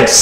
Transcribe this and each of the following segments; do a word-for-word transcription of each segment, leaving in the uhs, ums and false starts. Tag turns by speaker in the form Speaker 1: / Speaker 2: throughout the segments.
Speaker 1: Friends,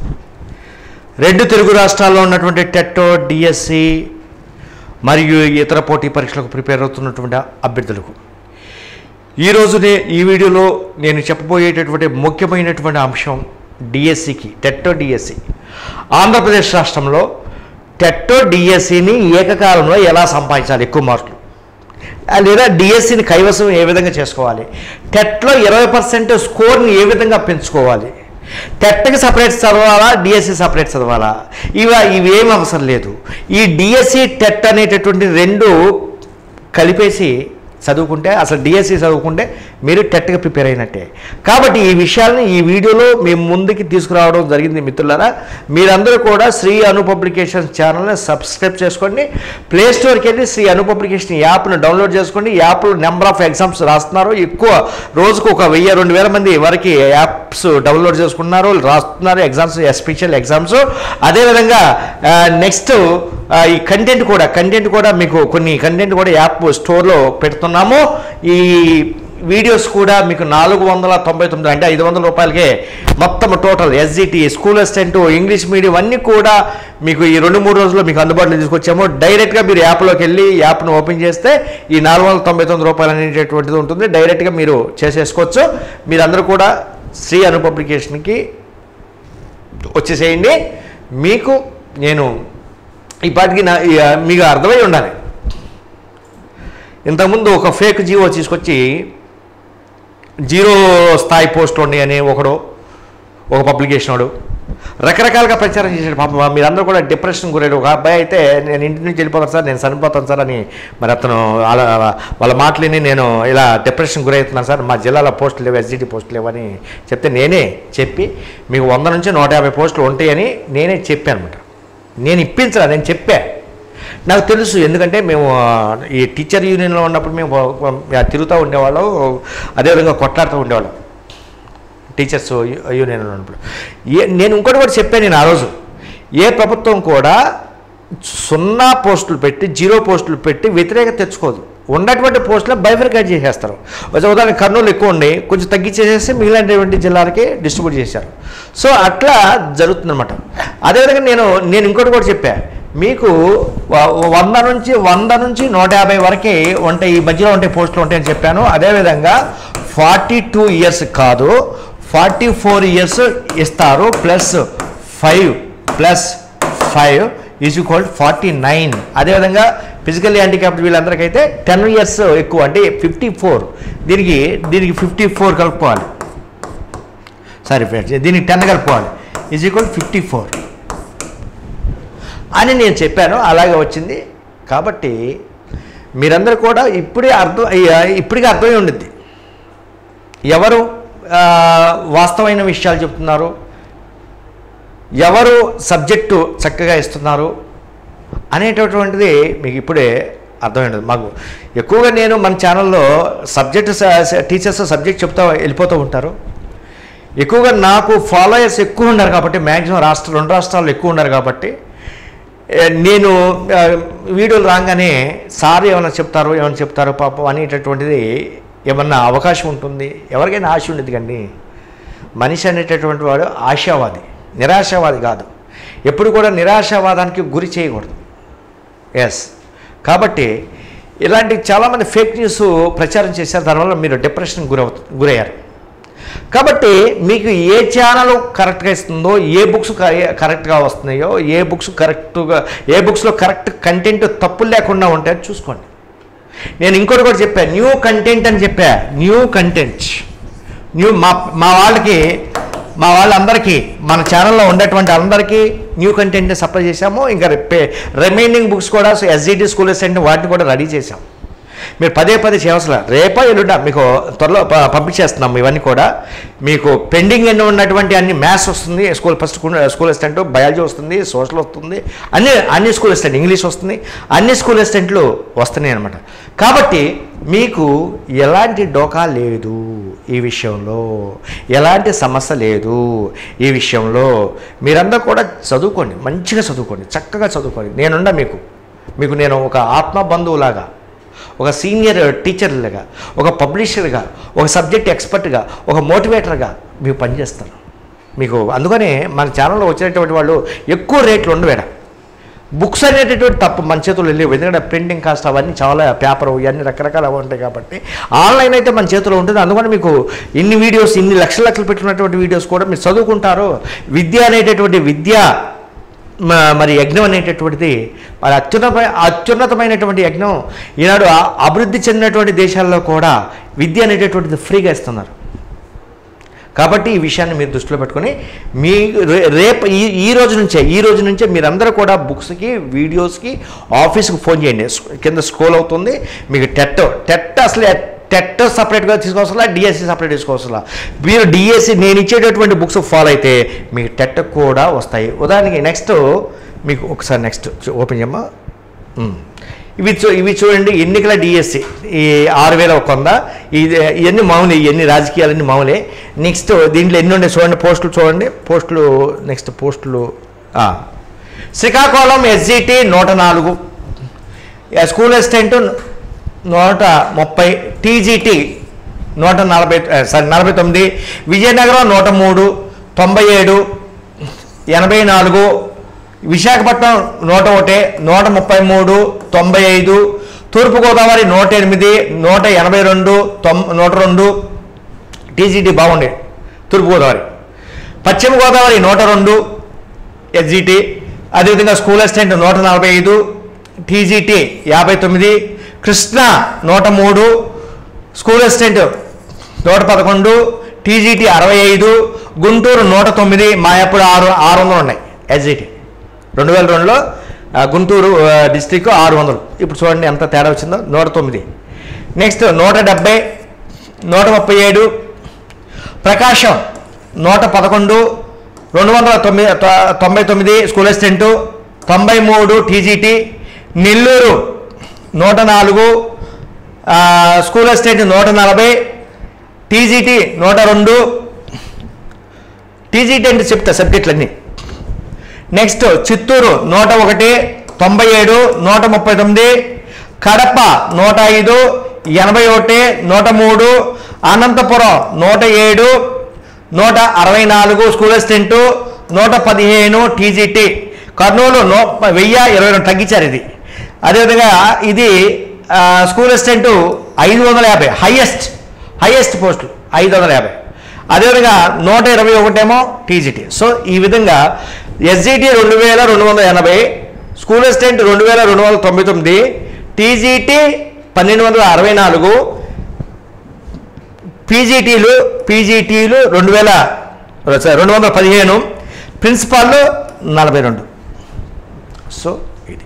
Speaker 1: రెండు తెలుగు రాష్ట్రాల్లో ఉన్నటువంటి టెట్, డిఎస్సి మరియు ఇతర పోటీ పరీక్షలకు ప్రిపేర్ అవుతున్నటువంటి అభ్యర్థులకు ఈరోజు ఈ వీడియోలో నేను చెప్పబోయేటటువంటి ముఖ్యమైనటువంటి అంశం డిఎస్సికి, టెట్ డిఎస్సి ఆంధ్రప్రదేశ్ రాష్ట్రంలో టెట్ డిఎస్సిని ఏకకాలంలో ఎలా సంపాదించాలి, ఎక్కువ మార్కులు, లేదా డిఎస్సిని కైవసం ఏ విధంగా చేసుకోవాలి, టెట్లో ఇరవై పర్సెంట్ స్కోర్ని ఏ విధంగా పెంచుకోవాలి, టెట్కి సపరేట్ చదవాలా, డిఎస్సి సపరేట్ చదవాలా, ఇవ ఇవేం అవసరం లేదు. ఈ డిఎస్సి టెట్ అనేటటువంటి రెండు కలిపేసి చదువుకుంటే, అసలు డిఎస్సి చదువుకుంటే మీరు టెట్గా ప్రిపేర్ అయినట్టే. కాబట్టి ఈ విషయాలను ఈ వీడియోలో మేము ముందుకి తీసుకురావడం జరిగింది. మిత్రులారా, మీరందరూ కూడా శ్రీ అను పబ్లికేషన్స్ ఛానల్ని సబ్స్క్రైబ్ చేసుకోండి. ప్లే స్టోర్కి వెళ్ళి శ్రీ అను పబ్లికేషన్ యాప్ను డౌన్లోడ్ చేసుకోండి. యాప్లో నెంబర్ ఆఫ్ ఎగ్జామ్స్ రాస్తున్నారు, ఎక్కువ రోజుకు ఒక వెయ్యి రెండు వేల మంది వరకు యాప్స్ డౌన్లోడ్ చేసుకున్నారు, రాస్తున్నారు ఎగ్జామ్స్, ఎస్పెషల్ ఎగ్జామ్స్. అదేవిధంగా నెక్స్ట్ ఈ కంటెంట్ కూడా కంటెంట్ కూడా మీకు కొన్ని కంటెంట్ కూడా యాప్ స్టోర్లో పెడుతున్నాము. ఈ వీడియోస్ కూడా మీకు నాలుగు వందల తొంభై తొమ్మిది అంటే ఐదు వందల రూపాయలకే మొత్తం total SGT, school assistant, English medium అన్నీ కూడా మీకు ఈ రెండు మూడు రోజుల్లో మీకు అందుబాటులో తీసుకొచ్చాము. డైరెక్ట్గా మీరు యాప్లోకి వెళ్ళి యాప్ను ఓపెన్ చేస్తే ఈ నాలుగు వందల తొంభై తొమ్మిది రూపాయలు అనేటటువంటిది ఉంటుంది. డైరెక్ట్గా మీరు చేసేసుకోవచ్చు. మీరందరూ కూడా శ్రీ అను పబ్లికేషన్కి వచ్చేసేయండి. మీకు నేను ఈ పాటికి నా మీకు అర్థమై ఉండాలి. ఇంతకుముందు ఒక ఫేక్ జీవో తీసుకొచ్చి జీరో స్థాయి పోస్టులు ఉన్నాయి అని ఒకడు, ఒక పబ్లికేషన్ వాడు రకరకాలుగా ప్రచారం చేశాడు. పాప మీరందరూ కూడా డిప్రెషన్ గురయ్యారు. ఒక అబ్బాయి అయితే నేను ఇంటి నుంచి వెళ్ళిపోతాను సార్, నేను చనిపోతాను సార్ అని, మరి అతను వాళ్ళ వాళ్ళ మాటలని నేను ఇలా డిప్రెషన్ గురవుతున్నాను సార్, మా జిల్లాలో పోస్టులు లేవు, ఎస్జిటి పోస్టులు లేవని చెప్తే నేనే చెప్పి మీకు వంద నుంచి నూట యాభై పోస్టులు ఉంటాయని నేనే చెప్పాను అనమాట. నేను ఇప్పించరా, నేను చెప్పా. నాకు తెలుసు, ఎందుకంటే మేము ఈ టీచర్ యూనియన్లో ఉన్నప్పుడు మేము తిరుగుతూ ఉండేవాళ్ళం, అదేవిధంగా కొట్లాడుతూ ఉండేవాళ్ళం టీచర్స్ యూనియన్లో ఉన్నప్పుడు. ఏ నేను ఇంకోటి కూడా చెప్పాను నేను ఆ రోజు, ఏ ప్రభుత్వం కూడా సున్నా పోస్టులు పెట్టి, జీరో పోస్టులు పెట్టి వ్యతిరేకత తెచ్చుకోదు. ఉన్నటువంటి పోస్టులు బైఫర్కేట్ చేసేస్తారు. ఉదాహరణ కర్నూలు ఎక్కువ ఉండి కొంచెం తగ్గించేసేసి మిగిలినటువంటి జిల్లాలకి డిస్ట్రిబ్యూట్ చేశారు. సో అట్లా జరుగుతుందన్నమాట. అదేవిధంగా నేను నేను ఇంకోటి కూడా చెప్పా, మీకు వంద నుంచి వంద నుంచి నూట యాభై వరకే ఉంటాయి, ఈ మధ్యలో ఉంటాయి పోస్టులు ఉంటాయని చెప్పాను. అదేవిధంగా ఫార్టీ టూ ఇయర్స్ కాదు, ఫార్టీ ఫోర్ ఇయర్స్ ఇస్తారు, plus five plus five is equal forty nine. అదేవిధంగా ఫిజికల్లీ హ్యాండిక్యాప్డ్ వీళ్ళందరికైతే టెన్ ఇయర్స్ ఎక్కువ అంటే ఫిఫ్టీ ఫోర్, దీనికి దీనికి ఫిఫ్టీ ఫోర్ కలుపుకోవాలి, సారీ ఫ్రెండ్స్, దీనికి టెన్ కలుపుకోవాలి, ఈజ్ ఈక్వల్ ఫిఫ్టీ ఫోర్ అని నేను చెప్పాను. అలాగే వచ్చింది. కాబట్టి మీరందరూ కూడా ఇప్పుడే అర్థం ఇప్పటికే అర్థమై ఉండిద్ది ఎవరు వాస్తవమైన విషయాలు చెప్తున్నారు, ఎవరు సబ్జెక్టు చక్కగా ఇస్తున్నారు అనేటటువంటిది మీకు ఇప్పుడే అర్థమైనది. మాకు ఎక్కువగా నేను మన ఛానల్లో సబ్జెక్టు టీచర్స్ సబ్జెక్ట్ చెప్తా వెళ్ళిపోతూ ఉంటారు. ఎక్కువగా నాకు ఫాలోయర్స్ ఎక్కువ ఉన్నారు కాబట్టి, మ్యాక్సిమం రాష్ట్ర రెండు రాష్ట్రాల్లో ఎక్కువ ఉన్నారు కాబట్టి నేను వీడియోలు రాగానే సార్ ఏమైనా చెప్తారు ఏమైనా చెప్తారు పాపం అనేటటువంటిది ఏమన్నా అవకాశం ఉంటుంది. ఎవరికైనా ఆశ ఉండేది కానీ మనిషి అనేటటువంటి వాడు ఆశావాది, నిరాశావాది కాదు. ఎప్పుడు కూడా నిరాశావాదానికి గురి చేయకూడదు. ఎస్, కాబట్టి ఇలాంటి చాలామంది ఫేక్ న్యూస్ ప్రచారం చేశారు, దానివల్ల మీరు డిప్రెషన్ గురవు గురయ్యారు. కాబట్టి మీకు ఏ ఛానల్ కరెక్ట్గా ఇస్తుందో, ఏ బుక్స్ కరెక్ట్గా వస్తున్నాయో, ఏ బుక్స్ కరెక్ట్గా ఏ బుక్స్లో కరెక్ట్ కంటెంట్ తప్పులు లేకుండా ఉంటాయో చూసుకోండి. నేను ఇంకోటి కూడా చెప్పాను, న్యూ కంటెంట్ అని చెప్పా. న్యూ కంటెంట్ న్యూ మా మా వాళ్ళకి మా వాళ్ళందరికీ మన ఛానల్లో ఉండేటువంటి అందరికీ న్యూ కంటెంట్ని సప్లై చేశాము. ఇంకా రిమైనింగ్ బుక్స్ కూడా ఎస్జిటి, స్కూల్ అసిస్టెంట్ వాటిని కూడా రెడీ చేశాము. మీరు పదే పదే చేయవలసిన, రేపో ఎల్లుండ మీకు త్వరలో పబ్లిష్ చేస్తున్నాము. ఇవన్నీ కూడా మీకు పెండింగ్ ఎన్ని ఉన్నటువంటి అన్ని మ్యాథ్స్ వస్తుంది, school first school assistant, biology వస్తుంది, సోషల్ వస్తుంది, అన్ని అన్ని స్కూల్ అసిస్టెంట్, ఇంగ్లీష్ వస్తుంది, అన్ని స్కూల్ అసిస్టెంట్లు వస్తున్నాయి అనమాట. కాబట్టి మీకు ఎలాంటి డోకా లేదు ఈ విషయంలో, ఎలాంటి సమస్య లేదు ఈ విషయంలో. మీరందరూ కూడా చదువుకోండి, మంచిగా చదువుకోండి, చక్కగా చదువుకోండి. నేనుండా మీకు మీకు నేను ఒక ఆత్మ బంధువులాగా, ఒక సీనియర్ టీచర్లుగా, ఒక పబ్లిషర్గా, ఒక సబ్జెక్ట్ ఎక్స్పర్ట్గా, ఒక మోటివేటర్గా మీకు పనిచేస్తాను. మీకు అందుకని మన ఛానల్లో వచ్చినటువంటి వాళ్ళు ఎక్కువ రేట్లు ఉండవేడ. బుక్స్ అనేటటువంటి తప్పు మన చేతుల్లో వెళ్ళేవి, ఎందుకంటే ప్రింటింగ్ కాస్ట్ అవన్నీ చాలా పేపర్ ఇవన్నీ రకరకాలు ఉంటాయి కాబట్టి. ఆన్లైన్ అయితే మన చేతిలో ఉంటుంది. అందుకని మీకు ఇన్ని వీడియోస్, ఇన్ని లక్షల లక్షలు పెట్టినటువంటి వీడియోస్ కూడా మీరు చదువుకుంటారు. విద్య అనేటటువంటి విద్య మరి యజ్ఞం అనేటటువంటిది మరి అత్యున్నత అత్యున్నతమైనటువంటి యజ్ఞం. ఈనాడు అభివృద్ధి చెందినటువంటి దేశాల్లో కూడా విద్య అనేటటువంటిది ఫ్రీగా ఇస్తున్నారు. కాబట్టి ఈ విషయాన్ని మీరు దృష్టిలో పెట్టుకొని మీ రేపు ఈ ఈ రోజు నుంచే ఈ రోజు నుంచే మీరందరూ కూడా బుక్స్కి, వీడియోస్కి, ఆఫీస్కి ఫోన్ చేయండి. కింద స్క్రోల్ అవుతుంది మీకు. టెట్ టెట్ అసలు టెట్ సపరేట్గా తీసుకోవాల్సిన, డిఎస్సి సపరేట్ తీసుకోవాల్సిన. మీరు డిఎస్సి నేను ఇచ్చేటటువంటి బుక్స్ ఫాలో అయితే మీకు టెట్ కూడా వస్తాయి. ఉదాహరణకి నెక్స్ట్ మీకు ఒకసారి నెక్స్ట్ ఓపెన్ చేయమ్మా. ఇవి చూ ఇవి చూడండి, ఎన్నికల డిఎస్సి ఈ ఆరు వేల ఒక వంద ఇది ఇవన్నీ మామూలే, ఇవన్నీ రాజకీయాలన్నీ మామూలే. నెక్స్ట్ దీంట్లో ఎన్ని ఉండే చూడండి, పోస్టులు చూడండి, పోస్టులు నెక్స్ట్ పోస్టులు. శ్రీకాకుళం ఎస్జిటి నూట నాలుగు, స్కూల్ అసిస్టెంట్ నూట ముప్పై, టీజీటీ నూట నలభై సారీ నలభై తొమ్మిది, విజయనగరం నూట మూడు, తొంభై ఏడు, ఎనభై నాలుగు, విశాఖపట్నం నూట ఒకటి, నూట ముప్పై మూడు, తొంభై ఐదు, తూర్పుగోదావరి నూట ఎనిమిది, నూట ఎనభై రెండు, తొమ్ నూట రెండు, టీజీటీ బాగుండే తూర్పుగోదావరి. పశ్చిమ గోదావరి నూట రెండు ఎస్జిటి, అదేవిధంగా స్కూల్ అసిస్టెంట్ నూట నలభై ఐదు, టీజీటీ యాభై తొమ్మిది, కృష్ణా నూట మూడు, స్కూల్ అసిస్టెంట్ నూట పదకొండు, టీజీటీ అరవై ఐదు, గుంటూరు నూట తొమ్మిది. మా ఎప్పుడు ఆరు ఆరు వందలు ఉన్నాయి ఎస్జిటి. రెండు వేల రెండులో గుంటూరు డిస్టిక్ ఆరు వందలు. ఇప్పుడు చూడండి ఎంత తేడా వచ్చిందో, నూట తొమ్మిది. నెక్స్ట్ నూట డెబ్బై, నూట ముప్పై ఏడు, ప్రకాశం నూట పదకొండు, రెండు వందల తొమ్మిది తొంభై తొమ్మిది స్కూల్ అసిస్టెంటు, తొంభై మూడు టీజీటీ, నెల్లూరు నూట నాలుగు, స్కూల్ అసిస్టెంట్ నూట నలభై, టీజీటీ నూట రెండు. టీజీటీ అంటే చెప్తా సబ్జెక్టులన్నీ. నెక్స్ట్ చిత్తూరు నూట ఒకటి, తొంభై ఏడు, నూట ముప్పై తొమ్మిది, కడప నూట ఐదు, ఎనభై ఒకటి, నూట మూడు, అనంతపురం నూట ఏడు, నూట అరవై నాలుగు స్కూల్ అసిస్టెంటు, నూట పదిహేను టీజీటీ, కర్నూలు నూ వెయ్యి ఇరవై రెండు తగ్గించారు ఇది. అదేవిధంగా ఇది స్కూల్ అసిస్టెంటు ఐదు వందల యాభై హైయెస్ట్ హైయెస్ట్ పోస్టులు ఐదు వందల యాభై. అదేవిధంగా నూట ఇరవై ఒకటేమో టీజీటీ. సో ఈ విధంగా ఎస్జిటి రెండు వేల రెండు వందల ఎనభై, స్కూల్ అసిస్టెంట్ రెండు వేల రెండు వందల తొంభై తొమ్మిది, టీజీటీ పన్నెండు వందల అరవై నాలుగు, పీజీటీలు పీజీటీలు రెండు వేల రెండు వందల పదిహేను, ప్రిన్సిపాల్లో నలభై రెండు. సో ఇది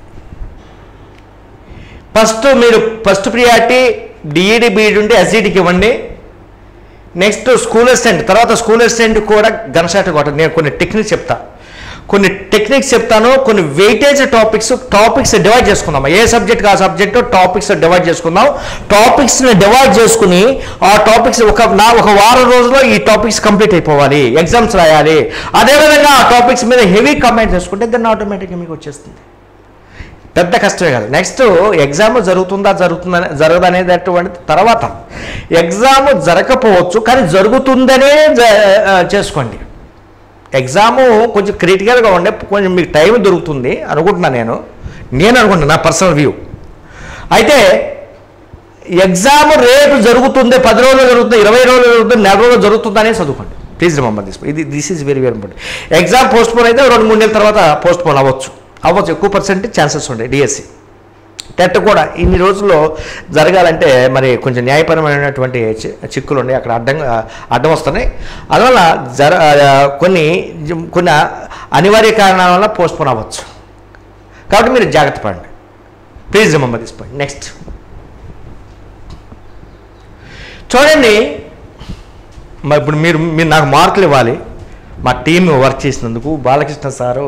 Speaker 1: ఫస్ట్ మీరు ఫస్ట్ ప్రియారిటీ డిఈడి బీఈడి ఉంటే ఎస్జిటికి ఇవ్వండి. నెక్స్ట్ స్కూల్ అసిస్టెంట్, తర్వాత స్కూల్ అసిస్టెంట్ కూడా గన్షాట్ కొట్టండి. నేను కొన్ని టెక్నిక్స్ చెప్తా కొన్ని టెక్నిక్స్ చెప్తాను కొన్ని వెయిటేజ్ టాపిక్స్ టాపిక్స్ డివైడ్ చేసుకుందాం. ఏ సబ్జెక్ట్ ఆ సబ్జెక్టు టాపిక్స్ డివైడ్ చేసుకుందాం. టాపిక్స్ని డివైడ్ చేసుకుని ఆ టాపిక్స్ ఒక నా ఒక వారం రోజుల్లో ఈ టాపిక్స్ కంప్లీట్ అయిపోవాలి, ఎగ్జామ్స్ రాయాలి. అదేవిధంగా ఆ టాపిక్స్ మీద హెవీ కమెంట్ చేసుకుంటే దాన్ని ఆటోమేటిక్గా మీకు వచ్చేస్తుంది. పెద్ద కష్టమే కాదు. నెక్స్ట్ ఎగ్జామ్ జరుగుతుందా జరుగుతుందా జరగదనేటటువంటి తర్వాత ఎగ్జామ్ జరగకపోవచ్చు కానీ జరుగుతుందనే చేసుకోండి. ఎగ్జాము కొంచెం క్రిటికల్గా ఉండే కొంచెం మీకు టైం దొరుకుతుంది అనుకుంటున్నాను నేను నేను అనుకుంటున్నాను నా పర్సనల్ వ్యూ. అయితే ఎగ్జామ్ రేపు జరుగుతుంది, పది రోజులు జరుగుతుంది, ఇరవై రోజులు జరుగుతుంది, నెల రోజులు జరుగుతుందనే చదువుకోండి. Please remember this. ఇది this is very very important. Exam postpone అయితే రెండు మూడు నెలల తర్వాత పోస్ట్ పోన్ అవ్వచ్చు అవ్వచ్చు ఎక్కువ పర్సెంట్ ఛాన్సెస్ ఉంటాయి. డిఎస్సి టెట్ కూడా ఇన్ని రోజుల్లో జరగాలంటే మరి కొంచెం న్యాయపరమైనటువంటి చిక్కులు ఉన్నాయి, అక్కడ అడ్డం అడ్డం వస్తున్నాయి. అందువల్ల జర కొన్ని కొన్ని అనివార్య కారణాల వల్ల పోస్ట్ పోన్ అవ్వచ్చు. కాబట్టి మీరు జాగ్రత్త పడండి. Please remember this point. Next చూడండి, మరి ఇప్పుడు మీరు మీరు నాకు మార్కులు ఇవ్వాలి. మా టీం వర్క్ చేసినందుకు బాలకృష్ణ సారు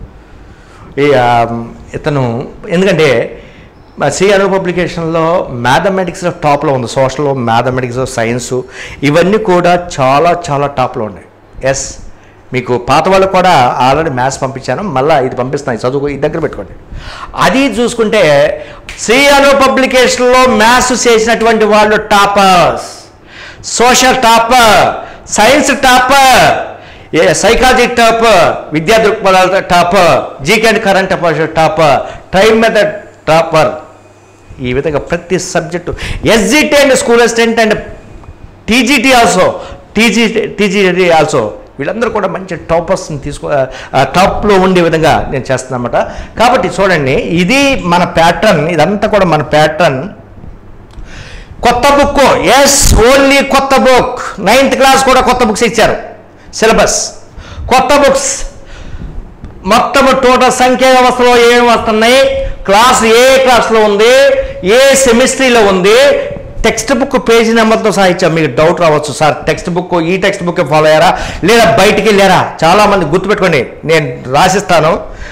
Speaker 1: ఇతను, ఎందుకంటే సి అను పబ్లికేషన్లో మ్యాథమెటిక్స్లో టాప్లో ఉంది. సోషల్, మ్యాథమెటిక్స్, సైన్సు ఇవన్నీ కూడా చాలా చాలా టాప్లో ఉన్నాయి. ఎస్, మీకు పాత వాళ్ళు కూడా ఆల్రెడీ మ్యాథ్స్ పంపించాను, మళ్ళీ ఇది పంపిస్తున్నాయి, చదువు ఇది దగ్గర పెట్టుకోండి. అది చూసుకుంటే సి అను పబ్లికేషన్లో మ్యాథ్స్ చేసినటువంటి వాళ్ళు toppers, social topper, science topper, ఏ సైకాలజీ టాప్, విద్యా దృక్పథాల top, GK and current affairs top, time method topper. ఈ విధంగా ప్రతి సబ్జెక్టు SGT and school assistant and TGT also TG TGT also వీళ్ళందరూ కూడా మంచి టాపర్స్ని తీసుకో టాప్లో ఉండే విధంగా నేను చేస్తాను అన్నమాట. కాబట్టి చూడండి, ఇది మన ప్యాటర్న్, ఇదంతా కూడా మన ప్యాటర్న్. కొత్త బుక్, ఎస్ ఓన్లీ కొత్త బుక్. నైన్త్ క్లాస్ కూడా కొత్త బుక్స్ ఇచ్చారు, సిలబస్ కొత్త బుక్స్. మొత్తం టోటల్ సంఖ్యా వ్యవస్థలో ఏమేమి వస్తున్నాయి, క్లాస్ ఏ క్లాస్లో ఉంది, ఏ సెమిస్ట్రీలో ఉంది, టెక్స్ట్ బుక్ పేజీ నెంబర్తో సహా ఇచ్చాం. మీకు డౌట్ రావచ్చు, సార్ టెక్స్ట్ బుక్ ఈ టెక్స్ట్ బుక్ ఫాలో అయ్యారా లేదా బయటికి వెళ్ళారా? చాలామంది గుర్తుపెట్టుకోండి, నేను రాసిస్తాను.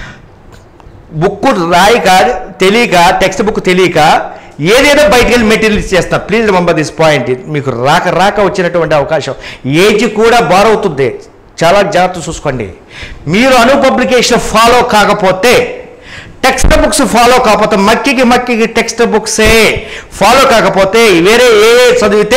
Speaker 1: బుక్ రాయిక తెలియక, టెక్స్ట్ బుక్ తెలియక ఏదేదో బయటికి వెళ్ళి మెటీరియల్ చేస్తారు. Please remember this point. మీకు రాక రాక వచ్చినటువంటి అవకాశం, ఏజ్ కూడా బారవుతుంది, చాలా జాగ్రత్త చూసుకోండి. మీరు అను పబ్లికేషన్ ఫాలో కాకపోతే, టెక్స్ట్ బుక్స్ ఫాలో కాకపోతే, మక్కికి మక్కికి టెక్స్ట్ బుక్సే ఫాలో కాకపోతే, వేరే ఏ చదివితే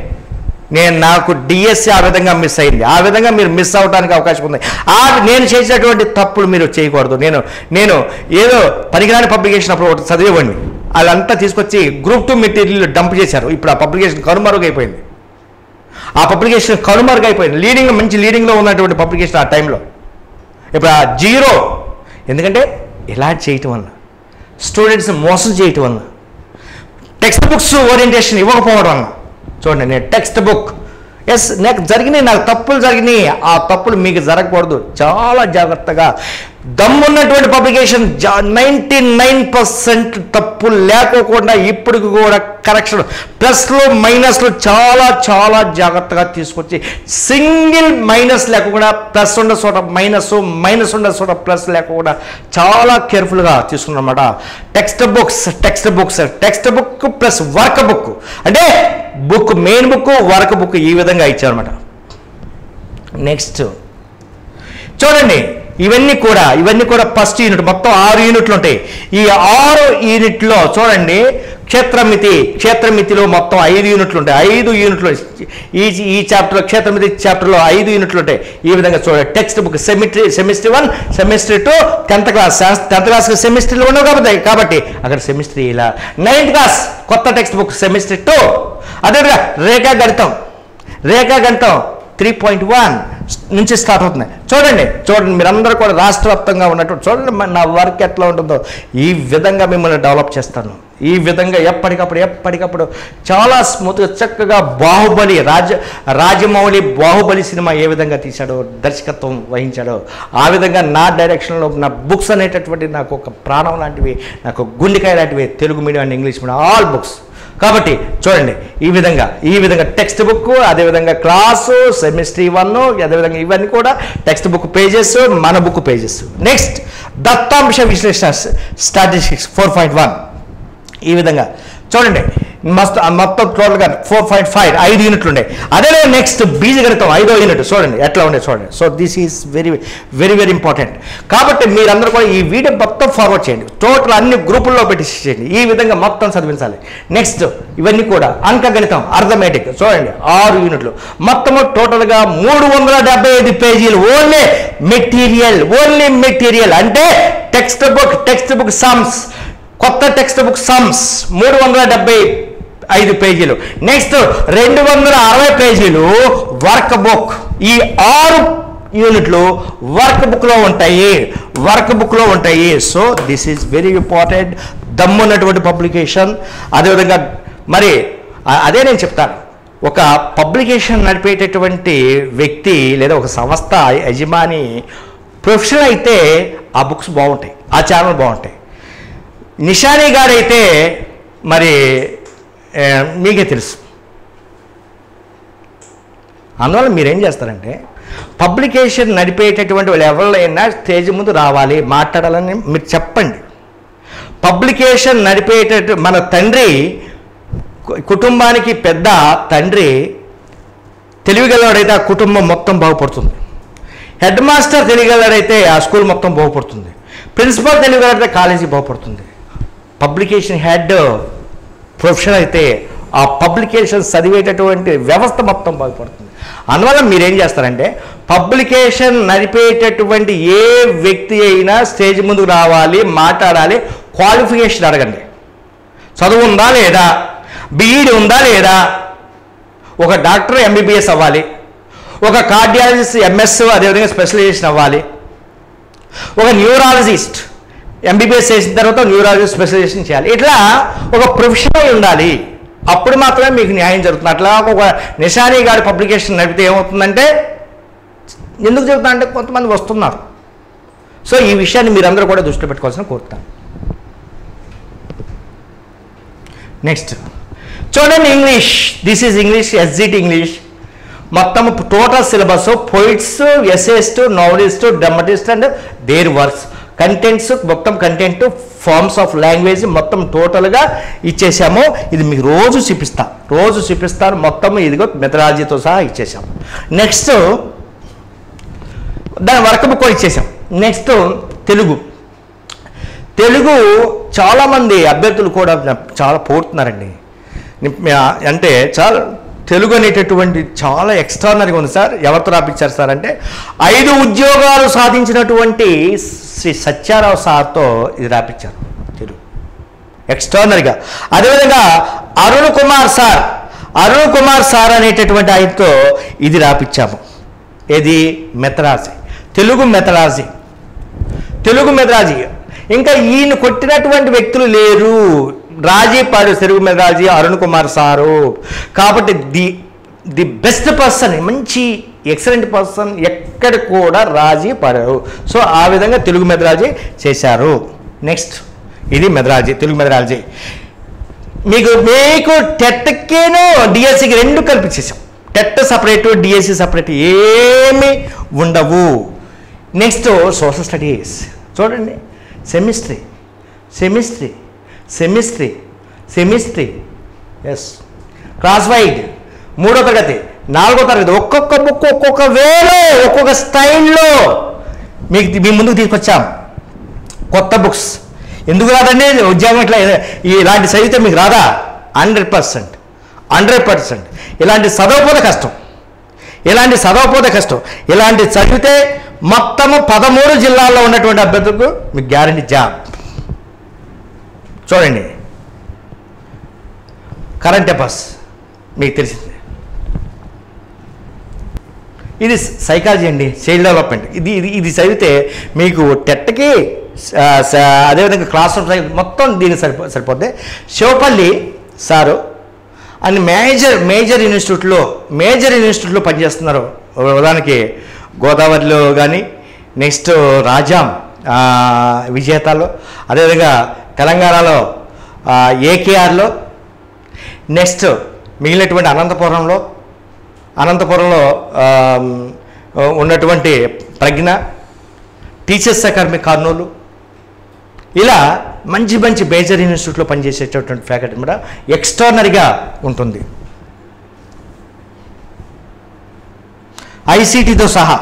Speaker 1: నేను నాకు డిఎస్సి ఆ విధంగా మిస్ అయింది. ఆ విధంగా మీరు మిస్ అవడానికి అవకాశం ఉంది. ఆ నేను చేసినటువంటి తప్పులు మీరు చేయకూడదు. నేను నేను ఏదో పనికిరాని పబ్లికేషన్ అప్పుడు ఒకటి చదివేవాడిని, వాళ్ళంతా తీసుకొచ్చి గ్రూప్ టూ మెటీరియల్ డంప్ చేశారు. ఇప్పుడు ఆ పబ్లికేషన్ కనుమరుగైపోయింది. ఆ పబ్లికేషన్ కనుమరుగైపోయింది. లీడింగ్ మంచి లీడింగ్లో ఉన్నటువంటి పబ్లికేషన్ ఆ టైంలో ఇప్పుడు ఆ జీరో. ఎందుకంటే ఇలా చేయటం వల్ల, స్టూడెంట్స్ మోసం చేయటం వల్ల, టెక్స్ట్ బుక్స్ ఓరియంటేషన్ ఇవ్వకపోవడం వల్ల. చూడండి, నేను టెక్స్ట్ బుక్ ఎస్ నాకు జరిగినాయి, నాకు తప్పులు జరిగినాయి. ఆ తప్పులు మీకు జరగకూడదు. చాలా జాగ్రత్తగా దమ్మున్నటువంటి పబ్లికేషన్ నైంటీ నైన్ పర్సెంట్ తప్పులు లేకోకుండా ఇప్పటికి కూడా కరెక్షన్ ప్లస్లో మైనస్లో చాలా చాలా జాగ్రత్తగా తీసుకొచ్చి, సింగిల్ మైనస్ లేకుండా ప్లస్ ఉండే చోట మైనస్, మైనస్ ఉండే చోట ప్లస్ లేకుండా చాలా కేర్ఫుల్గా తీసుకున్నమాట. Text books text books text book plus work book, అంటే book main book, work book ఈ విధంగా ఇచ్చారన్నమాట. నెక్స్ట్ చూడండి, ఇవన్నీ కూడా ఇవన్నీ కూడా ఫస్ట్ యూనిట్, మొత్తం ఆరు యూనిట్లు ఉంటాయి. ఈ ఆరు యూనిట్లో చూడండి, క్షేత్రమితి క్షేత్రమితిలో మొత్తం ఐదు యూనిట్లు ఉంటాయి. ఐదు యూనిట్లు ఈ ఈ చాప్టర్లో, క్షేత్రమితి చాప్టర్లో ఐదు యూనిట్లు ఉంటాయి. ఈ విధంగా చూడండి, text book semester semester one, semester two, tenth class tenth class సెమిస్ట్రీలు ఉండవు కాబట్టి కాబట్టి అక్కడ సెమిస్ట్రీ ఇలా. నైన్త్ క్లాస్ కొత్త టెక్స్ట్ బుక్ సెమిస్ట్రీ టూ. అదేవిధంగా రేఖా గణితం రేఖా గణితం త్రీ పాయింట్ వన్ నుంచి స్టార్ట్ అవుతుంది. చూడండి చూడండి మీరందరూ కూడా రాష్ట్ర వ్యాప్తంగా ఉన్నట్టు చూడండి నా వర్క్ ఎట్లా ఉంటుందో. ఈ విధంగా మిమ్మల్ని డెవలప్ చేస్తాను. ఈ విధంగా ఎప్పటికప్పుడు ఎప్పటికప్పుడు చాలా స్మూత్గా చక్కగా బాహుబలి రాజ రాజమౌళి బాహుబలి సినిమా ఏ విధంగా తీశాడో, దర్శకత్వం వహించాడో, ఆ విధంగా నా డైరెక్షన్లో నా బుక్స్ అనేటటువంటి నాకు ఒక ప్రాణం లాంటివి, నాకు గుండెకాయ లాంటివి, Telugu medium and English medium all books. కాబట్టి చూడండి, ఈ విధంగా ఈ విధంగా టెక్స్ట్ బుక్, అదేవిధంగా క్లాసు సెమిస్ట్రీ వన్, అదేవిధంగా ఇవన్నీ కూడా టెక్స్ట్ బుక్ పేజెస్, మన బుక్ పేజెస్. నెక్స్ట్ దత్తాంశ విశ్లేషణ స్టాటిస్టిక్స్ ఫోర్ పాయింట్ వన్. ఈ విధంగా చూడండి, మస్తు మొత్తం టోటల్గా ఫోర్ పాయింట్ ఫైవ్ ఐదు యూనిట్లు ఉన్నాయి. అదే నెక్స్ట్ బీజగణితం ఐదో యూనిట్ చూడండి ఎట్లా ఉండే చూడండి. So this is very very very important. కాబట్టి మీరందరూ కూడా ఈ వీడియో మొత్తం ఫార్వర్డ్ చేయండి, టోటల్ అన్ని గ్రూపుల్లో పెట్టి చేయండి. ఈ విధంగా మొత్తం చదివించాలి. నెక్స్ట్ ఇవన్నీ కూడా అంకగణితం అర్థమెటిక్ చూడండి ఆరు యూనిట్లు, మొత్తము టోటల్గా మూడు వందల డెబ్బై ఐదు పేజీలు. ఓన్లీ మెటీరియల్ ఓన్లీ మెటీరియల్ అంటే text book text book sums, కొత్త టెక్స్ట్ బుక్ సమ్స్ మూడు వందల డెబ్బై ఐదు పేజీలు. నెక్స్ట్ రెండు వందల అరవై పేజీలు వర్క్ బుక్. ఈ ఆరు యూనిట్లు వర్క్ బుక్లో ఉంటాయి వర్క్ బుక్లో ఉంటాయి. So this is very important. దమ్మున్నటువంటి పబ్లికేషన్. అదేవిధంగా మరి అదే నేను చెప్తాను, ఒక పబ్లికేషన్ నడిపేటటువంటి వ్యక్తి లేదా ఒక సంస్థ యజమాని ప్రొఫెషనల్ అయితే ఆ బుక్స్ బాగుంటాయి, ఆ ఛానల్ బాగుంటాయి. నిషానీ గారైతే మరి మీకే తెలుసు. అందువల్ల మీరేం చేస్తారంటే పబ్లికేషన్ నడిపేటటువంటి వాళ్ళు ఎవరైనా స్టేజ్ ముందు రావాలి, మాట్లాడాలని మీరు చెప్పండి. పబ్లికేషన్ నడిపేటట్టు మన తండ్రి, కుటుంబానికి పెద్ద తండ్రి తెలివిగలవాడైతే ఆ కుటుంబం మొత్తం బాగుపడుతుంది. హెడ్ మాస్టర్ తెలివిగలవాడైతే ఆ స్కూల్ మొత్తం బాగుపడుతుంది. ప్రిన్సిపల్ తెలివిగలవాడైతే కాలేజీ బాగుపడుతుంది. పబ్లికేషన్ హెడ్ ప్రొఫెషన్ అయితే ఆ పబ్లికేషన్ చదివేటటువంటి వ్యవస్థ మొత్తం బాగుపడుతుంది. అందువల్ల మీరేం చేస్తారంటే పబ్లికేషన్ నడిపేటటువంటి ఏ వ్యక్తి అయినా స్టేజ్ ముందుకు రావాలి, మాట్లాడాలి, క్వాలిఫికేషన్ అడగండి. చదువు ఉందా లేదా, బీఈడి ఉందా లేదా, ఒక డాక్టర్ ఎంబీబీఎస్ అవ్వాలి, ఒక కార్డియాలజిస్ట్ ఎంఎస్ అదేవిధంగా స్పెషలైజేషన్ అవ్వాలి, ఒక న్యూరాలజిస్ట్ ఎంబీబీఎస్ చేసిన తర్వాత న్యూరాలజిస్ట్ స్పెషలైజేషన్ చేయాలి. ఇట్లా ఒక ప్రొఫెషనల్ ఉండాలి. అప్పుడు మాత్రమే మీకు న్యాయం జరుగుతుంది. అట్లా ఒక నిషానీ గారి పబ్లికేషన్ నడిపితే ఏమవుతుందంటే, ఎందుకు చెబుతున్నా అంటే కొంతమంది వస్తున్నారు. సో ఈ విషయాన్ని మీరందరూ కూడా దృష్టిలో పెట్టుకోవాల్సిన కోరుతాను. నెక్స్ట్ చూడండి, English. This is English, SGT English. మొత్తం total syllabus poets, essayist, novelist, dramatist and their works, contents, మొత్తం కంటెంట్, ఫార్మ్స్ ఆఫ్ లాంగ్వేజ్ మొత్తం టోటల్గా ఇచ్చేసాము. ఇది మీకు రోజు చూపిస్తా రోజు చూపిస్తాను మొత్తం. ఇదిగో మెథడాలజీతో సహా ఇచ్చేసాము. నెక్స్ట్ దాని వర్క్ బుక్ కూడా ఇచ్చేసాం. నెక్స్ట్ తెలుగు. తెలుగు చాలామంది అభ్యర్థులు కూడా చాలా పోతున్నారండి. అంటే చాలా తెలుగు అనేటటువంటి చాలా ఎక్స్ట్రానరీగా ఉంది సార్. ఎవరితో రాపించారు సార్ అంటే, ఐదు ఉద్యోగాలు సాధించినటువంటి శ్రీ సత్యారావు సార్తో ఇది రాపించారు తెలుగు ఎక్స్ట్రానరీగా. అదేవిధంగా అరుణ్ కుమార్ సార్ అరుణ్ కుమార్ సార్ అనేటటువంటి ఆయనతో ఇది రాపించాము. ఏది methodology, Telugu methodology, Telugu methodology. ఇంకా ఈయన కొట్టినటువంటి వ్యక్తులు లేరు. రాజీ పాడు తెలుగు మెథడాలజీ అరుణ్ కుమార్ సారు. కాబట్టి ది ది బెస్ట్ పర్సన్, మంచి ఎక్సలెంట్ పర్సన్, ఎక్కడ కూడా రాజీ పడరు. సో ఆ విధంగా తెలుగు మెథడాలజీ చేశారు. నెక్స్ట్ ఇది మెథడాలజీ, తెలుగు మెథడాలజీ. మీకు మీకు టెట్కేను డిఎస్సికి రెండు కల్పించేసాం. టెట్ సపరేటు, డిఎస్సి సపరేట్ ఏమీ ఉండవు. Next social studies. చూడండి, semester semester semester semester yes class wide, మూడో తరగతి, నాలుగో తరగతి, ఒక్కొక్క బుక్ ఒక్కొక్క వేలో ఒక్కొక్క స్టైల్లో మీకు మీ ముందుకు తీసుకొచ్చాం. కొత్త బుక్స్ ఎందుకు రాదండి? ఉద్యోగం ఇట్లా ఇలాంటి చదివితే మీకు రాదా? హండ్రెడ్ పర్సెంట్ హండ్రెడ్ పర్సెంట్ ఇలాంటి చదవపోతే కష్టం, ఇలాంటి చదవపోతే కష్టం. ఇలాంటి చదివితే మొత్తము పదమూడు జిల్లాల్లో ఉన్నటువంటి అభ్యర్థులకు మీకు గ్యారంటీ జాబ్. చూడండి, కరెంట్ అఫైర్స్ మీకు తెలిసింది. ఇది సైకాలజీ అండి, చైల్డ్ డెవలప్మెంట్. ఇది ఇది ఇది చదివితే మీకు టెట్కి అదేవిధంగా క్లాస్ రూమ్ మొత్తం దీనికి సరిపో సరిపోతే Shivapalli sir and major major ఇన్స్టిట్యూట్లో మేజర్ ఇన్స్టిట్యూట్లో పనిచేస్తున్నారు. ఉదాహరణకి గోదావరిలో కానీ, నెక్స్ట్ రాజాం విజేతలో, అదేవిధంగా తెలంగాణలో ఏకేఆర్లో, నెక్స్ట్ మిగిలినటువంటి అనంతపురంలో అనంతపురంలో ఉన్నటువంటి ప్రజ్ఞ, టీచర్స్ అకాడమీ కర్నూలు, ఇలా మంచి మంచి మేజర్ ఇన్స్టిట్యూట్లో పనిచేసేటటువంటి ఫ్యాకల్టీ కూడా ఎక్స్ట్రానరీగా ఉంటుంది. ఐసీటీతో సహా.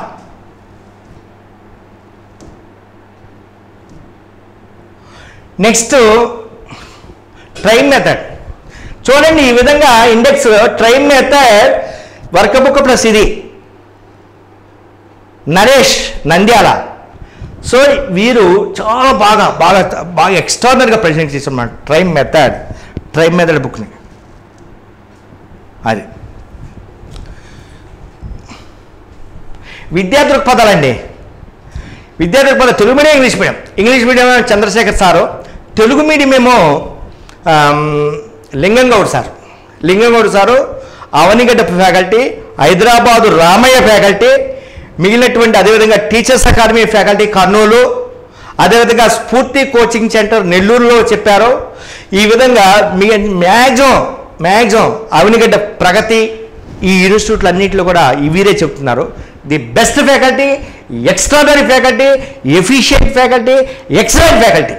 Speaker 1: Next train method. చూడండి, ఈ విధంగా index train method work book plus ఇది నరేష్ నంద్యాల. సో వీరు చాలా బాగా బాగా బాగా ఎక్స్ట్రానరీగా ప్రజెంట్ చేస్తున్నమాట ట్రైన్ మెథడ్ ట్రైన్ మెథడ్ బుక్ని. అది విద్యా దృక్పథాలండి. విద్యా దృక్పథం Telugu medium, English medium. English medium Chandrashekar sir, Telugu medium ఏమో Lingamgoud sir Lingamgoud sir Avanigadda faculty, Hyderabad Ramaiah faculty, మిగిలినటువంటి అదేవిధంగా టీచర్స్ అకాడమీ ఫ్యాకల్టీ కర్నూలు, అదేవిధంగా స్ఫూర్తి కోచింగ్ సెంటర్ నెల్లూరులో చెప్పారు. ఈ విధంగా మీ మ్యాక్సిమం మ్యాక్సిమం అవనిగడ్డ ప్రగతి ఈ ఇన్స్టిట్యూట్లు అన్నింటిలో కూడా వీరే చెప్తున్నారు. The best faculty, extraordinary faculty, efficient faculty, excellent faculty.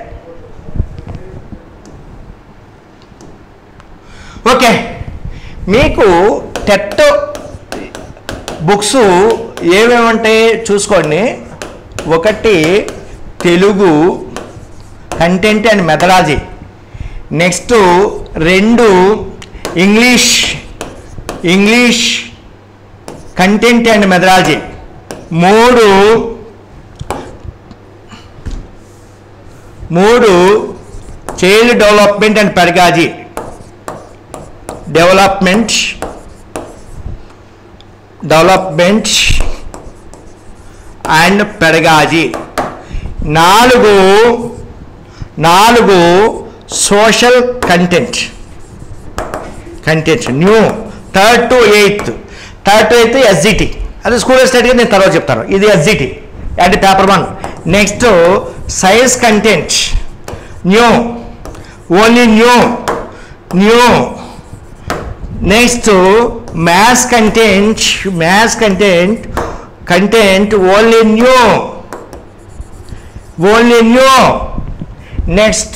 Speaker 1: Okay, మీకు టెట్ బుక్స్ ఏమేమంటే చూసుకోండి. ఒకటి Telugu content and methodology, next రెండు English English content and methodology, మూడు మూడు child development and pedagogy development development and pedagogy నాలుగు నాలుగు social content content new third to eighth third to eighth SGT అది స్కూల్ స్టడీగా నేను తర్వాత చెప్తాను ఇది ఎస్జిటి అంటే paper one next science content new only new new next maths content maths content content only new only new next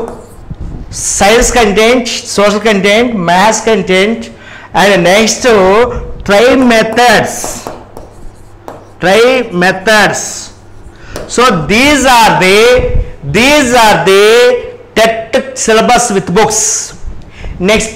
Speaker 1: science content social content maths content and next try methods try methods so these are the these are the TET syllabus with books next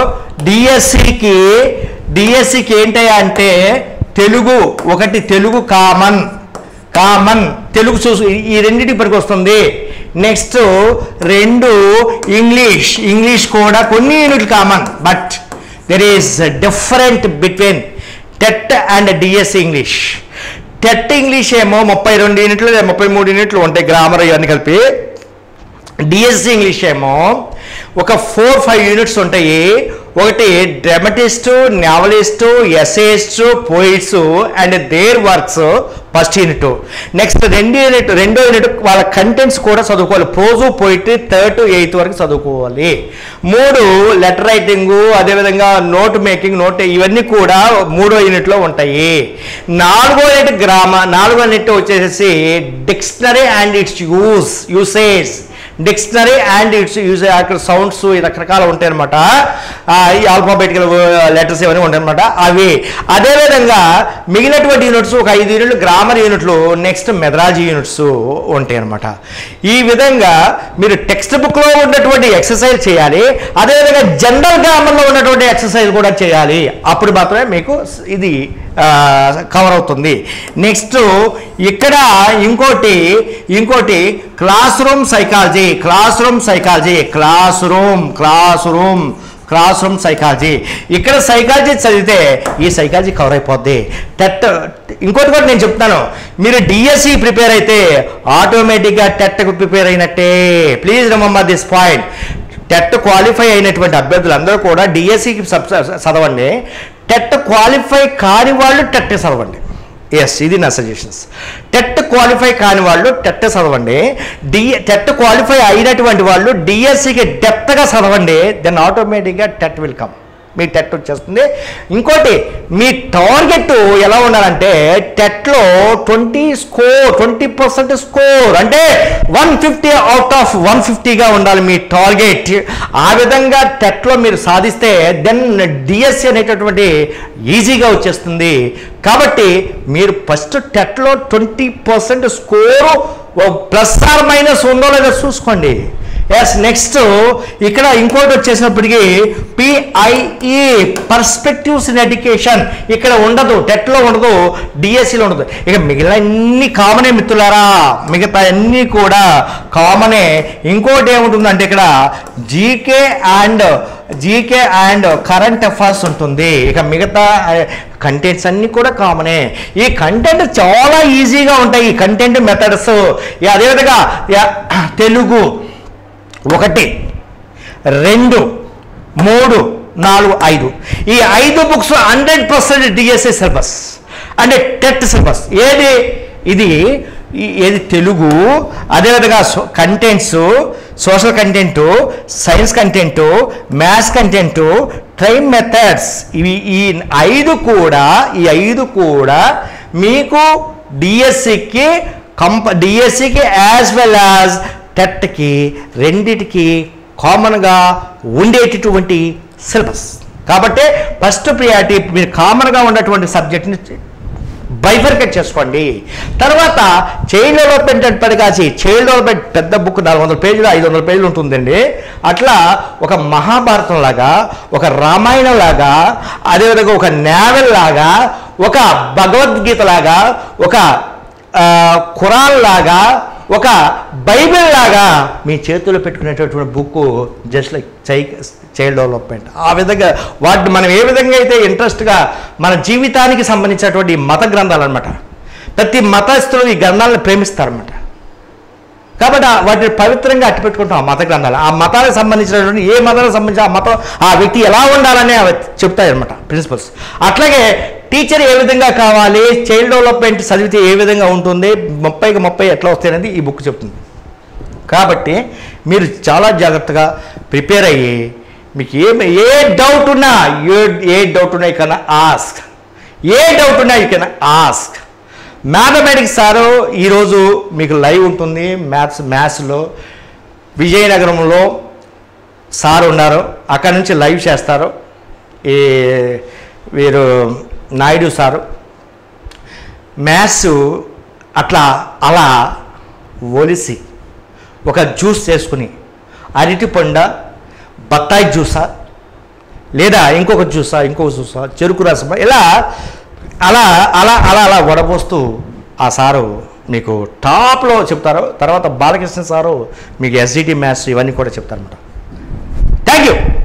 Speaker 1: డిఎస్సికి డిఎస్సికి ఏంటయ్యా అంటే తెలుగు ఒకటి Telugu common common Telugu చూసు ఈ రెండింటికి పనికి వస్తుంది నెక్స్ట్ రెండు ఇంగ్లీష్ ఇంగ్లీష్ కూడా కొన్ని యూనిట్లు common but there is different between TET and DSC English TET English ఏమో ముప్పై రెండు యూనిట్లు లేదా ముప్పై మూడు యూనిట్లు ఉంటాయి గ్రామర్ ఇవన్నీ కలిపి డిఎస్సి ఇంగ్లీష్ ఏమో ఒక ఫోర్ ఫైవ్ యూనిట్స్ ఉంటాయి ఒకటి dramatist novelist essayist poets and their works first unit next రెండు యూనిట్ రెండో యూనిట్ వాళ్ళ కంటెంట్స్ కూడా చదువుకోవాలి prose poetry third to eighth వరకు చదువుకోవాలి మూడు లెటర్ రైటింగు అదేవిధంగా నోట్ మేకింగ్ నోట్ ఇవన్నీ కూడా మూడో యూనిట్లో ఉంటాయి నాలుగో యూనిట్ గ్రామ నాలుగో యూనిట్ వచ్చేసి dictionary and its use usage dictionary and its use అక్కడ సౌండ్స్ రకరకాలు ఉంటాయి అనమాట ఈ ఆల్ఫాబెటికల్ లెటర్స్ ఇవన్నీ ఉంటాయి అనమాట అవి అదేవిధంగా మిగిలినటువంటి యూనిట్స్ ఒక ఐదు యూనిట్లు గ్రామర్ యూనిట్లు నెక్స్ట్ మెథడాలజీ యూనిట్స్ ఉంటాయి అనమాట ఈ విధంగా మీరు టెక్స్ట్ బుక్లో ఉన్నటువంటి ఎక్సర్సైజ్ చేయాలి అదేవిధంగా జనరల్ గ్రామర్లో ఉన్నటువంటి ఎక్సర్సైజ్ కూడా చేయాలి అప్పుడు మాత్రమే మీకు ఇది కవర్ అవుతుంది నెక్స్ట్ ఇక్కడ ఇంకోటి ఇంకోటి classroom psychology classroom psychology classroom classroom classroom psychology ఇక్కడ సైకాలజీ చదివితే ఈ సైకాలజీ కవర్ అయిపోద్ది టెట్ ఇంకోటి కూడా నేను చెప్తాను మీరు డిఎస్సి ప్రిపేర్ అయితే ఆటోమేటిక్గా టెట్కు ప్రిపేర్ అయినట్టే please remember this point TET qualify అయినటువంటి అభ్యర్థులందరూ కూడా డిఎస్సికి చదవండి టెట్ క్వాలిఫై కాని వాళ్ళు టెట్ చదవండి ఎస్ ఇది నా సజెషన్స్ టెట్ క్వాలిఫై కాని వాళ్ళు టెట్ చదవండి డి టెట్ క్వాలిఫై అయినటువంటి వాళ్ళు డిఎస్సికి డెప్త్గా చదవండి దెన్ ఆటోమేటిక్గా టెట్ విల్ కమ్ మీ టెట్ వచ్చేస్తుంది ఇంకోటి మీ టార్గెట్ ఎలా ఉండాలంటే టెట్లో twenty score twenty percent score అంటే one fifty out of one ఫిఫ్టీగా ఉండాలి మీ టార్గెట్ ఆ విధంగా టెట్లో మీరు సాధిస్తే దెన్ డిఎస్సి అనేటటువంటి ఈజీగా వచ్చేస్తుంది కాబట్టి మీరు ఫస్ట్ టెట్లో twenty percent score plus or minus ఉందో లేదో చూసుకోండి ఎస్ నెక్స్ట్ ఇక్కడ ఇంకోటి వచ్చేసినప్పటికీ పిఐఈ పర్స్పెక్టివ్స్ ఇన్ ఎడ్యుకేషన్ ఇక్కడ ఉండదు టెట్లో ఉండదు డిఎస్సిలో ఉండదు ఇక మిగిలిన అన్ని కామనే మిత్రులారా మిగతా అన్నీ కూడా కామనే ఇంకోటి ఏముంటుందంటే ఇక్కడ GK and GK and current affairs ఉంటుంది ఇక మిగతా కంటెంట్స్ అన్నీ కూడా కామనే ఈ కంటెంట్ చాలా ఈజీగా ఉంటాయి ఈ కంటెంట్ మెథడ్స్ అదేవిధంగా తెలుగు ఒకటి రెండు మూడు నాలుగు ఐదు ఈ ఐదు books hundred percent DSC syllabus అంటే టెట్ సిలబస్ ఏది ఇది ఏది తెలుగు అదేవిధంగా contents social content science content maths content train methods ఇవి ఈ ఐదు కూడా ఈ ఐదు కూడా మీకు డిఎస్సికి కంప డిఎస్సికి యాజ్ వెల్ యాజ్ టెట్కి రెండిటికి కామన్గా ఉండేటటువంటి సిలబస్ కాబట్టి ఫస్ట్ ప్రియారిటీ మీరు కామన్గా ఉన్నటువంటి సబ్జెక్ట్ని బైఫర్కేట్ చేసుకోండి తర్వాత child development and pedagogy child development పెద్ద బుక్ నాలుగు వందల పేజీలు ఐదు వందల పేజీలు ఉంటుందండి అట్లా ఒక మహాభారతం లాగా ఒక రామాయణం లాగా అదేవిధంగా ఒక నావెల్ లాగా ఒక భగవద్గీతలాగా, ఒక ఖురాన్ లాగా, ఒక బైబిల్ లాగా మీ చేతుల్లో పెట్టుకునేటటువంటి బుక్ జస్ట్ లైక్ చై చైల్డ్ డెవలప్మెంట్. ఆ విధంగా వాటిని మనం ఏ విధంగా అయితే ఇంట్రెస్ట్గా మన జీవితానికి సంబంధించినటువంటి మత గ్రంథాలు అనమాట. ప్రతి మతస్థులు ఈ గ్రంథాలను ప్రేమిస్తారన్నమాట. కాబట్టి వాటిని పవిత్రంగా అట్టిపెట్టుకుంటాం ఆ మత గ్రంథాలు. ఆ మతానికి సంబంధించినటువంటి ఏ మతానికి సంబంధించిన ఆ మతం ఆ వ్యక్తి ఎలా ఉండాలని అవి చెప్తాయన్నమాట ప్రిన్సిపల్స్. అట్లాగే టీచర్ ఏ విధంగా కావాలి, చైల్డ్ డెవలప్మెంట్ చదివితే ఏ విధంగా ఉంటుంది, ముప్పైకి ముప్పై ఎట్లా వస్తాయి అనేది ఈ బుక్ చెప్తుంది. కాబట్టి మీరు చాలా జాగ్రత్తగా ప్రిపేర్ అయ్యి మీకు ఏ ఏ డౌట్ ఉన్నా ఏ ఏ డౌట్ ఉన్నా యూ కెన్ ఆస్క్, ఏ డౌట్ ఉన్నా you can ask. Mathematics sir ఈరోజు మీకు లైవ్ ఉంటుంది. మ్యాథ్స్ మ్యాథ్స్లో విజయనగరంలో సార్ ఉన్నారు, అక్కడ నుంచి లైవ్ చేస్తారు. ఈ వీరు నాయుడు సారు మ్యాథ్స్ అట్లా అలా ఒలిసి ఒక జ్యూస్ చేసుకుని అరటి పండ, బత్తాయి జ్యూసా లేదా ఇంకొక జ్యూసా ఇంకొక జ్యూసా చెరుకు రసమా ఇలా అలా అలా అలా అలా వడపోస్తూ ఆ సారు మీకు టాప్లో చెప్తారు. తర్వాత బాలకృష్ణ సారు మీకు ఎస్జిటి మ్యాథ్స్ ఇవన్నీ కూడా చెప్తారన్నమాట. Thank you.